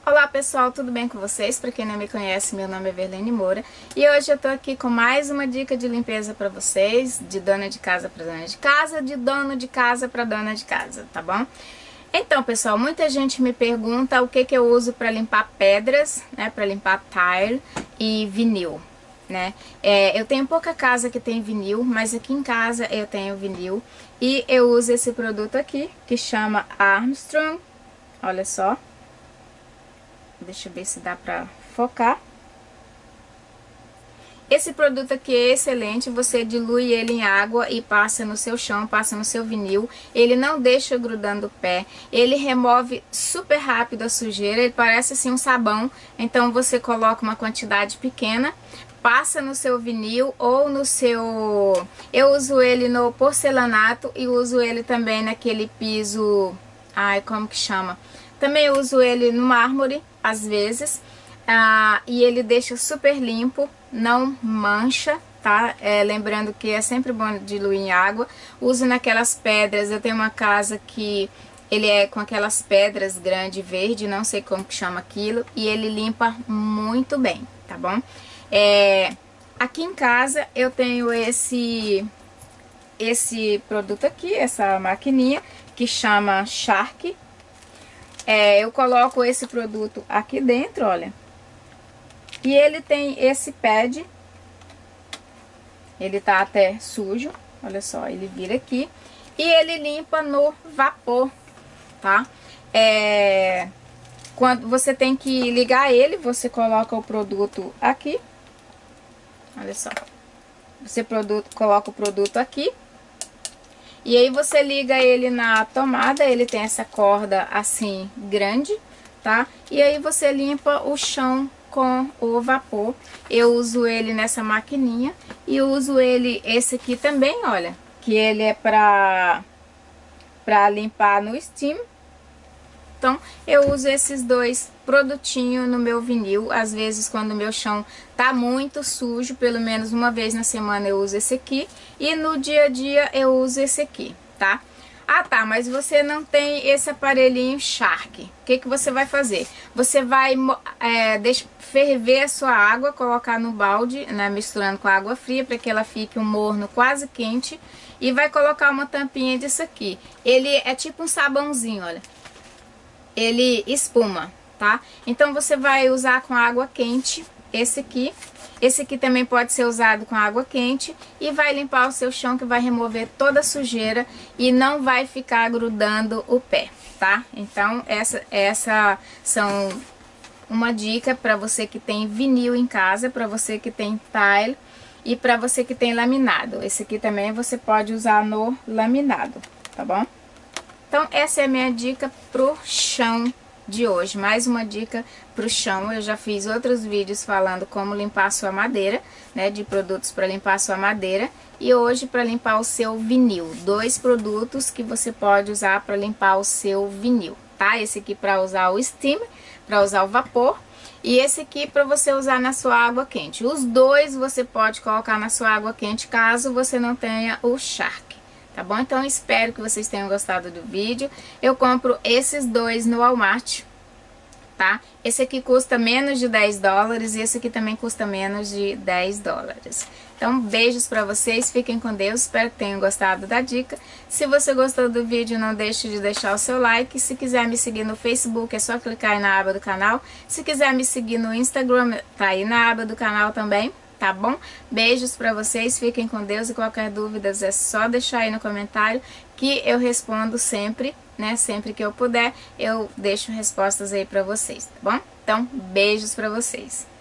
Olá pessoal, tudo bem com vocês? Para quem não me conhece, meu nome é Verlene Moura e hoje eu tô aqui com mais uma dica de limpeza para vocês, de dona de casa para dona de casa, de dono de casa para dona de casa, tá bom? Então pessoal, muita gente me pergunta o que eu uso para limpar pedras, né, para limpar tile e vinil, né? Eu tenho pouca casa que tem vinil, mas aqui em casa eu tenho vinil e eu uso esse produto aqui que chama Armstrong, olha só. Deixa eu ver se dá pra focar. Esse produto aqui é excelente, você dilui ele em água e passa no seu chão, passa no seu vinil. Ele não deixa grudando o pé, ele remove super rápido a sujeira, ele parece assim um sabão. Então você coloca uma quantidade pequena, passa no seu vinil ou no seu... Eu uso ele no porcelanato e uso ele também naquele piso... Ai, como que chama? Também uso ele no mármore, às vezes, e ele deixa super limpo, não mancha, tá? Lembrando que é sempre bom diluir em água. Uso naquelas pedras, eu tenho uma casa que ele é com aquelas pedras grande verde, não sei como que chama aquilo, e ele limpa muito bem, tá bom? Aqui em casa eu tenho esse produto aqui, essa maquininha, que chama Shark. Eu coloco esse produto aqui dentro, olha. E ele tem esse pad. Ele tá até sujo, olha só, ele vira aqui. E ele limpa no vapor, tá? Quando você tem que ligar ele, você coloca o produto aqui. Olha só. Você coloca o produto aqui. E aí você liga ele na tomada, ele tem essa corda assim grande, tá? E aí você limpa o chão com o vapor. Eu uso ele nessa maquininha e uso esse aqui também, olha, que ele é pra limpar no steam. Então, eu uso esses dois produtinhos no meu vinil. Às vezes, quando o meu chão tá muito sujo, pelo menos uma vez na semana eu uso esse aqui. E no dia a dia eu uso esse aqui, tá? Ah, tá, mas você não tem esse aparelhinho Shark. O que você vai fazer? Você vai ferver a sua água, colocar no balde, né, misturando com a água fria, para que ela fique um morno quase quente. E vai colocar uma tampinha disso aqui. Ele é tipo um sabãozinho, olha. Ele espuma, tá? Então você vai usar com água quente esse aqui. Esse aqui também pode ser usado com água quente e vai limpar o seu chão, que vai remover toda a sujeira e não vai ficar grudando o pé, tá? Então essa são uma dica para você que tem vinil em casa, para você que tem tile e para você que tem laminado. Esse aqui também você pode usar no laminado, tá bom? Então essa é a minha dica pro chão de hoje, mais uma dica pro chão. Eu já fiz outros vídeos falando como limpar a sua madeira, né, de produtos para limpar a sua madeira, e hoje para limpar o seu vinil, dois produtos que você pode usar para limpar o seu vinil, tá? Esse aqui para usar o steam, para usar o vapor, e esse aqui para você usar na sua água quente. Os dois você pode colocar na sua água quente caso você não tenha o Shark. Tá bom? Então, espero que vocês tenham gostado do vídeo. Eu compro esses dois no Walmart, tá? Esse aqui custa menos de 10 dólares e esse aqui também custa menos de 10 dólares. Então, beijos pra vocês, fiquem com Deus, espero que tenham gostado da dica. Se você gostou do vídeo, não deixe de deixar o seu like. Se quiser me seguir no Facebook, é só clicar aí na aba do canal. Se quiser me seguir no Instagram, tá aí na aba do canal também. Tá bom? Beijos pra vocês, fiquem com Deus e qualquer dúvida é só deixar aí no comentário que eu respondo sempre, né? Sempre que eu puder, eu deixo respostas aí pra vocês, tá bom? Então, beijos pra vocês.